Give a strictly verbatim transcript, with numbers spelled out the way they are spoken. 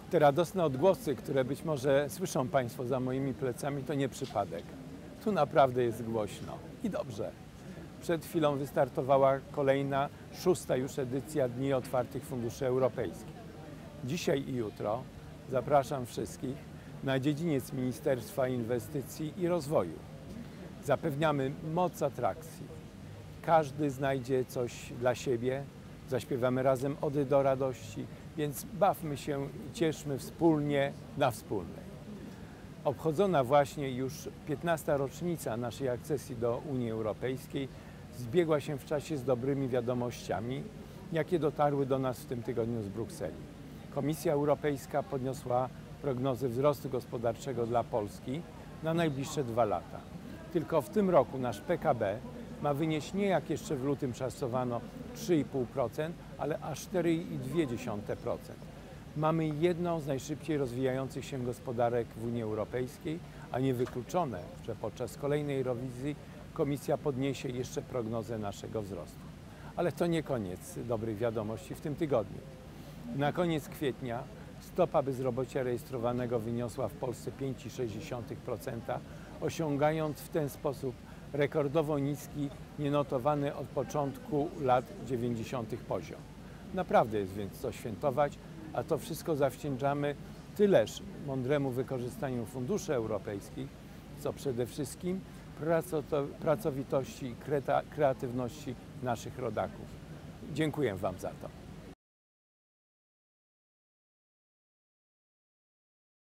Te radosne odgłosy, które być może słyszą Państwo za moimi plecami, to nie przypadek. Tu naprawdę jest głośno i dobrze. Przed chwilą wystartowała kolejna, szósta już edycja Dni Otwartych Funduszy Europejskich. Dzisiaj i jutro zapraszam wszystkich na dziedziniec Ministerstwa Inwestycji i Rozwoju. Zapewniamy moc atrakcji. Każdy znajdzie coś dla siebie. Zaśpiewamy razem ody do radości, więc bawmy się i cieszmy wspólnie na wspólnej. Obchodzona właśnie już piętnasta rocznica naszej akcesji do Unii Europejskiej zbiegła się w czasie z dobrymi wiadomościami, jakie dotarły do nas w tym tygodniu z Brukseli. Komisja Europejska podniosła prognozy wzrostu gospodarczego dla Polski na najbliższe dwa lata. Tylko w tym roku nasz P K B ma wynieść nie jak jeszcze w lutym szacowano trzy i pół procent, ale aż cztery i dwie dziesiąte procent. Mamy jedną z najszybciej rozwijających się gospodarek w Unii Europejskiej, a niewykluczone, że podczas kolejnej rewizji Komisja podniesie jeszcze prognozę naszego wzrostu. Ale to nie koniec dobrych wiadomości w tym tygodniu. Na koniec kwietnia stopa bezrobocia rejestrowanego wyniosła w Polsce pięć przecinek sześć procent, osiągając w ten sposób rekordowo niski, nienotowany od początku lat dziewięćdziesiątych poziom. Naprawdę jest więc co świętować, a to wszystko zawdzięczamy tyleż mądremu wykorzystaniu funduszy europejskich, co przede wszystkim pracowitości i kreatywności naszych rodaków. Dziękuję Wam za to.